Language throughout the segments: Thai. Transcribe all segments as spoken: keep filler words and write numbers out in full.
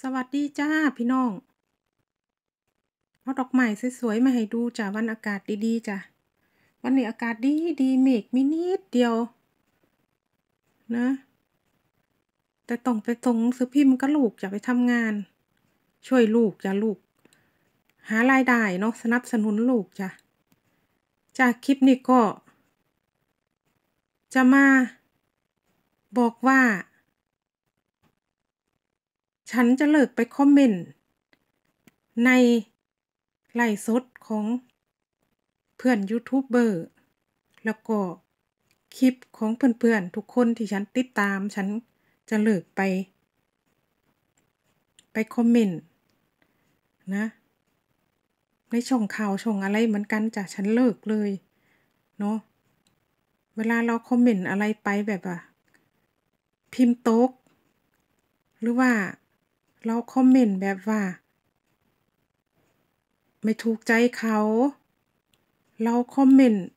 สวัสดีจ้าพี่น้องเอาดอกไม้สวยๆมาให้ดูจ้ะวันอากาศดีๆจ้ะวันนี้อากาศดีดีเมฆมีนิดเดียวนะแต่ต้องไปส่งหนังสือพิมพ์กับลูกจะไปทำงานช่วยลูกจ้ะลูกหารายได้เนาะสนับสนุนลูกจ้ะจากคลิปนี้ก็จะมาบอกว่า ฉันจะเลิกไปคอมเมนต์ในไลฟ์สดของเพื่อนยูทูบเบอร์แล้วก็คลิปของเพื่อนๆทุกคนที่ฉันติดตามฉันจะเลิกไปไปคอมเมนต์นะในช่องข่าวช่องอะไรเหมือนกันจ้ะฉันเลิกเลยเนาะเวลาเราคอมเมนต์อะไรไปแบบว่าพิมพ์ตกหรือว่าเราคอมเมนต์แบบว่าไม่ถูกใจเขาเราคอมเมนต์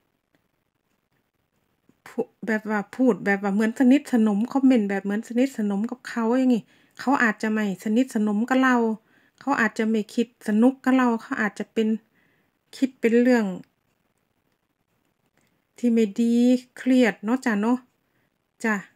แบบว่าพูดแบบว่าเหมือนสนิทสนมคอมเมนต์แบบเหมือนสนิทสนมกับเขาอย่างงี้เขาอาจจะไม่สนิทสนมกับเราเขาอาจจะไม่คิดสนุกกับเราเขาอาจจะเป็นคิดเป็นเรื่องที่ไม่ดีเครียดเนาะจ้ะเนาะจ้ะ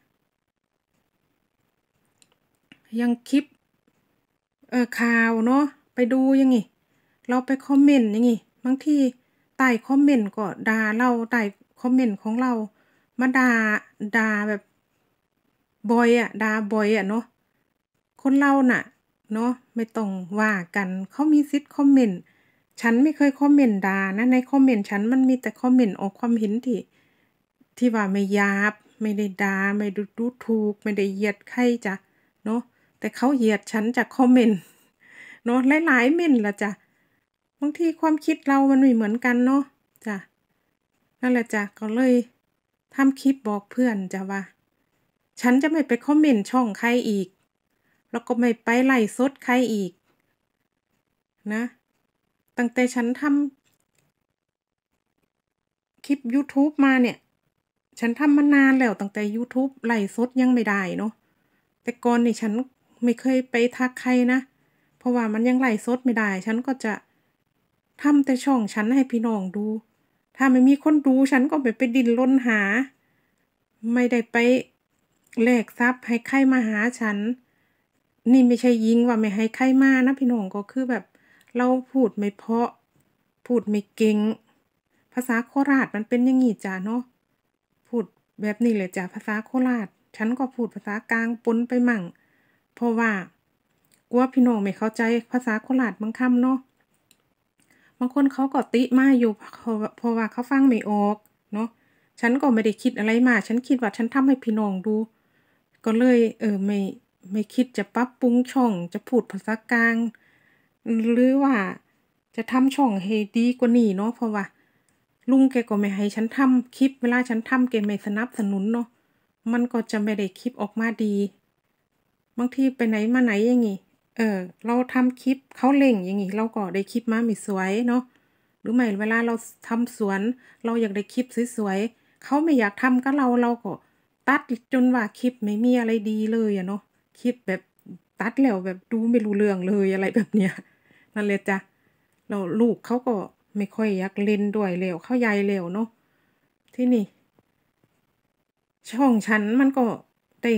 ยังคลิปเอ่อข่าวเนาะไปดูอย่างงี้เราไปคอมเมนต์อย่างงี้บางทีใต้คอมเมนต์ก็ด่าเราใต้คอมเมนต์ของเรามาด่าด่าแบบบ่อยอะด่าบ่อยอะเนาะคนเราน่ะเนาะไม่ต้องว่ากันเขามีสิทธิ์คอมเมนต์ฉันไม่เคยคอมเมนต์ด่านะในคอมเมนต์ฉันมันมีแต่คอมเมนต์ออกความเห็นที่ที่ว่าไม่หยาบไม่ได้ด่าไม่ดูดูถูกไม่ได้เหยียดใครจ้ะเนาะแต่เขาเหยียดฉันจากคอมเมนต์เนาะหลายๆเม้นต์ล่ะจ้ะบางทีความคิดเรามันไม่เหมือนกันเนาะจ้ะนั่นแหละจ้ะก็เลยทำคลิปบอกเพื่อนจ้ะว่าฉันจะไม่ไปคอมเมนต์ช่องใครอีกแล้วก็ไม่ไปไลฟ์สดใครอีกนะตั้งแต่ฉันทำคลิปยูทูบมาเนี่ยฉันทำมานานแล้วตั้งแต่ยูทูบไลฟ์สดยังไม่ได้เนาะแต่ก่อนนี่ฉันไม่เคยไปทักใครนะเพราะว่ามันยังไลฟ์สดไม่ได้ฉันก็จะทำแต่ช่องฉันให้พี่น้องดูถ้าไม่มีคนดูฉันก็ไม่ไปดิ้นรนหาไม่ได้ไปแลกทรัพย์ให้ใครมาหาฉันนี่ไม่ใช่ยิงว่าไม่ให้ใครมานะพี่น้องก็คือแบบเราพูดไม่เพราะพูดไม่เก่งภาษาโคราชมันเป็นอย่างงี้จ้ะเนาะพูดแบบนี้เลยจ้ะภาษาโคราชฉันก็พูดภาษากลางปนไปมั่งเพราะว่ากลัวพี่น้องไม่เข้าใจภาษาโคราชบางคำเนาะบางคนเขาก็ติมาอยู่เพราะเพราะว่าเขาฟังไม่ออกเนาะฉันก็ไม่ได้คิดอะไรมากฉันคิดว่าฉันทำให้พี่น้องดูก็เลยเออไม่ไม่คิดจะปรับปรุงช่องจะพูดภาษากลางหรือว่าจะทำช่องให้ดีกว่านี้เนาะเพราะว่าลุงแกก็ไม่ให้ฉันทำคลิปเวลาฉันทำแกไม่สนับสนุนเนาะมันก็จะไม่ได้คลิปออกมาดีบางทีไปไหนมาไหนอย่างงี้เออเราทำคลิปเขาเร่งอย่างงี้เราก็ได้คลิปมาไม่สวยเนาะหรือไม่เวลาเราทำสวนเราอยากได้คลิปสวยๆเขาไม่อยากทำกับเราเราก็ตัดจนว่าคลิปไม่มีอะไรดีเลยอะเนาะคลิปแบบตัดแล้วแบบดูไม่รู้เรื่องเลยอะไรแบบเนี้ยนั่นแหละจ้ะแล้วลูกเขาก็ไม่ค่อยอยากเล่นด้วยแล้วเขาใหญ่แล้วเนาะที่นี่ช่องฉันมันก็ได้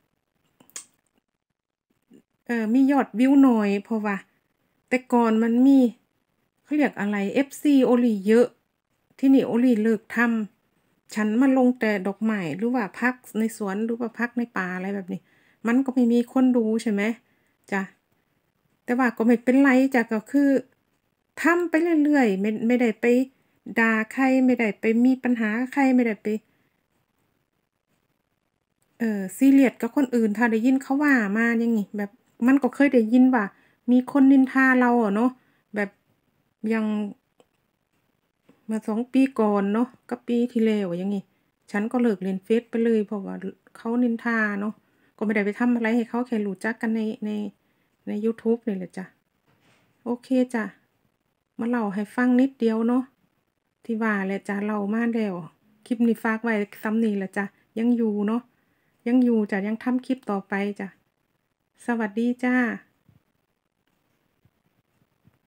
เอ่อมียอดวิวน้อยเพราะว่าแต่ก่อนมันมีเขาเรียกอะไร เอฟ ซี โอลิเยอะที่นี่โอลิเลิกทำฉันมาลงแต่ดอกไม้หรือว่าพักในสวนหรือว่าพักในป่าอะไรแบบนี้มันก็ไม่มีคนดูใช่ไหมจ้ะแต่ว่าก็ไม่เป็นไรจ้ะก็คือทำไปเรื่อยๆไม่ไม่ได้ไปด่าใครไม่ได้ไปมีปัญหาใครไม่ได้ไปเอ่อซีเรียสกับคนอื่นถ้าได้ยินเขาว่ามาอย่างงี้แบบมันก็เคยได้ยินว่ามีคนนินทาเราอะเนาะแบบอย่างเมื่อสองปีก่อนเนาะกับปีที่แล้วอย่างงี้ฉันก็เลิกเล่นเฟซไปเลยเพราะว่าเขานินทาเนาะก็ไม่ได้ไปทำอะไรให้เขาแค่รู้จักกันในในในยูทูบนี่แหละจ้ะโอเคจ้ะมาเล่าให้ฟังนิดเดียวเนาะที่ว่าแหละจ้ะเล่ามาแล้วคลิปนี้ฝากไว้ซ้ำนี้แหละจ้ะยังอยู่เนาะยังอยู่จ้ะยังทำคลิปต่อไปจ้ะสวัสดีจ้า